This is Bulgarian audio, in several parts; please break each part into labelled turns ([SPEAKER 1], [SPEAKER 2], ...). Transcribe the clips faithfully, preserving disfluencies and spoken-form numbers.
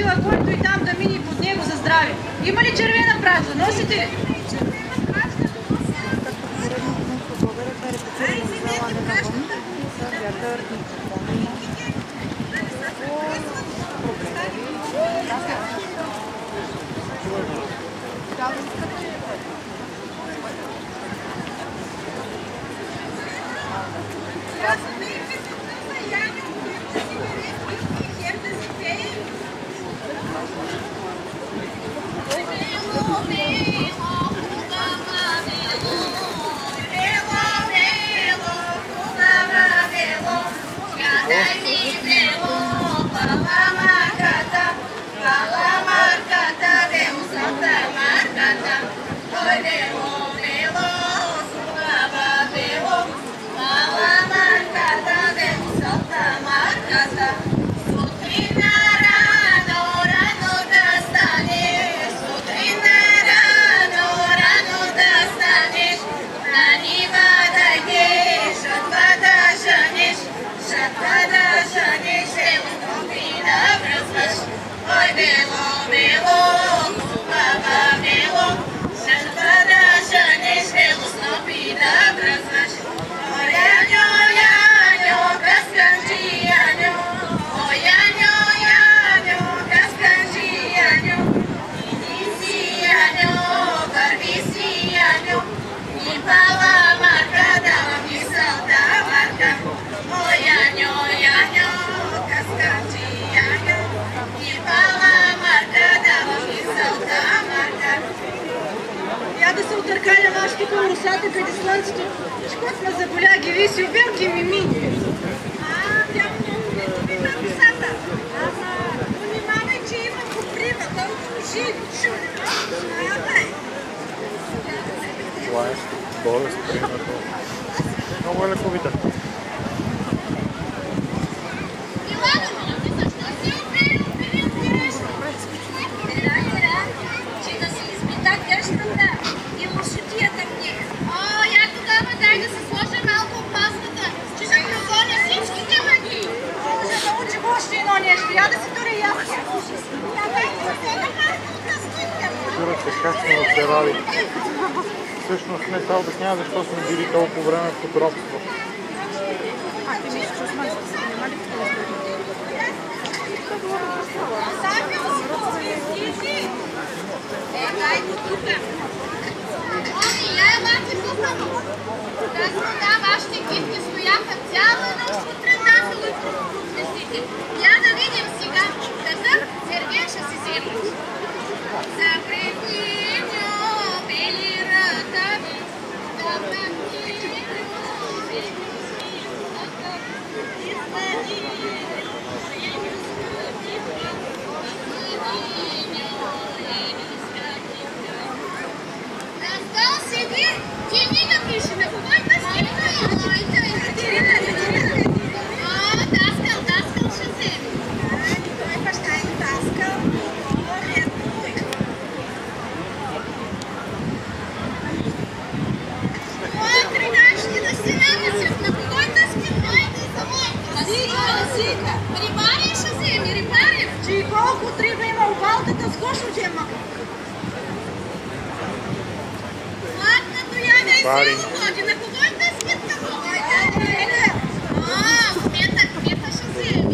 [SPEAKER 1] решила който и там да мини под него за здраве. Има ли червена бражда? Носите ли? Да се отъркаля вашето към русата, къде слънцето шкот ме заболя, ги виси, обелки ми мини. А, тя много не добита русата. Ама, внимавай, че има покрива, толкова живи, чули.
[SPEAKER 2] Това е болест, примерно. Много е лековита.
[SPEAKER 1] Я да си тури ясно.
[SPEAKER 2] Чурате как сме оцерали. Всъщност не това обяснява защо сме били толкова време в подробство.
[SPEAKER 1] А, ти мислиш, че сме занимали в това? Е, дай го тука. Оми, я е лаки пукано. Да, вашите китки стояха цяла нощ сутрин и протестите. Я да видим сега, какъв Сергей ще си взема. Запретниньо, бели ръкави, запретниньо, бели ръкави, Раздал седи, тяни да пише, на кого и пасилка? Ой, дай, колко трябва има обалтата с гошо джема. Ладно, я не сило ходи, на кого е да скидка? А, кмета, кмета ще вземе.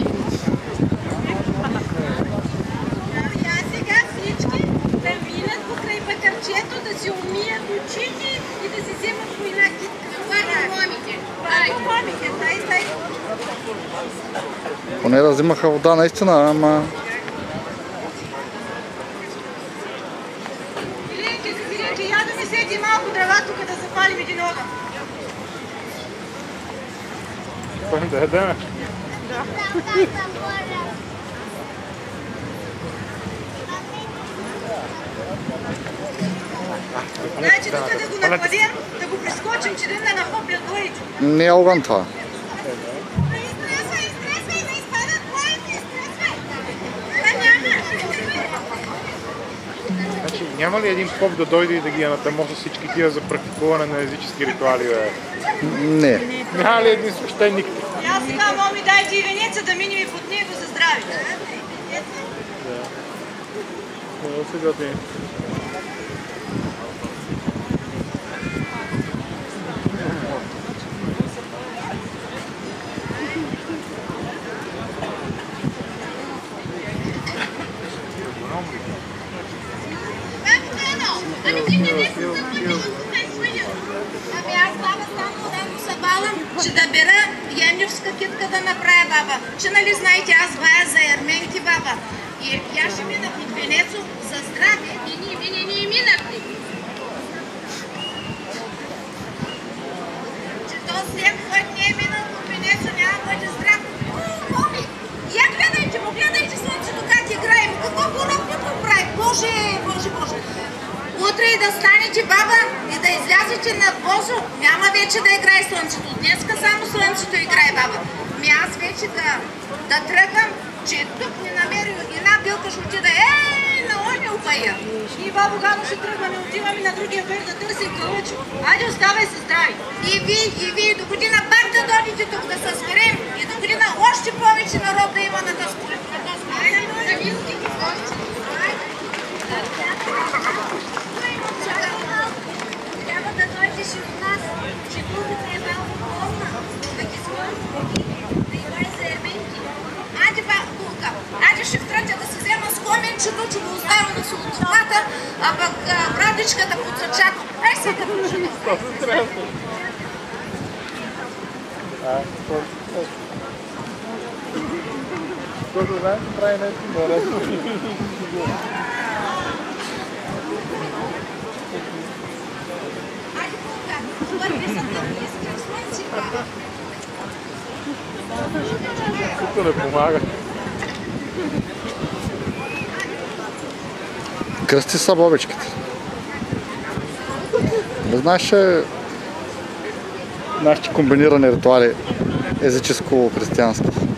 [SPEAKER 1] Я сега всички да минат покрай пътърчето, да си умият очите и да си вземат по една китка. Първо момите. Първо момите, дай, дай.
[SPEAKER 2] Поне да взимаха вода наистина, ама...
[SPEAKER 1] Я да ми седи малко дрова тук да запалим един огън.
[SPEAKER 2] Пойдем да ядеме?
[SPEAKER 1] Да. Значи тук да го накладем, да го прескочим, че да им да нахоплят главите.
[SPEAKER 2] Не е огън това.
[SPEAKER 1] Изтресвай, изтресвай, да изпадат главите, изтресвай. Да няма.
[SPEAKER 2] Значи, няма ли един поп да дойде и да ги анатемоса всички тия за практикуване на езически ритуали, бе? Не. Няма ли един свещеник?
[SPEAKER 1] Аз сега, моми, дайте и венеца да минем и под него за здраве.
[SPEAKER 2] Много се готви.
[SPEAKER 1] Ами аз баба само да му събавам, че да бера яневска китка да направя баба. Че нали знаете, аз бая за ерменки баба. И я ще мина под Венецо за здраве. И ние, ние, ние минахли. Че този ден, който не е минал под Венецо, няма да бъде здрав. Моми, я гледайте му, гледайте слънцето как играем. Какво го прави? Боже, боже, боже. Утре и да станете баба и да излязете на бозо, няма вече да играе слънцето. Днеска само слънцето играе баба. Ми аз вече да, да тръгвам, че тук не намери една билка ще отида, ей, на оня опая. И бабо Гано ще тръгваме, отиваме на другия бер да търсим кълъчо. Айде, оставай се здрави. И ви, и ви, до година пак да дойдете тук да се сберем и до година още повече народ да има на тази полета. Трябва да дойдеш и от нас, че кухата е малко полна, да ги сложим да играй за ерменки. Айде, Булка, айде ще втратя да се взема с коменчето, че го оставя на солодовата, а пък брадичката под сачако. Ай се да почина.
[SPEAKER 2] Който знаем, че прави нещо интересно. Тук не помага.
[SPEAKER 3] Кръсти са бобичките. Не знаеш, че нашите комбинирани ритуали езическо-християнски.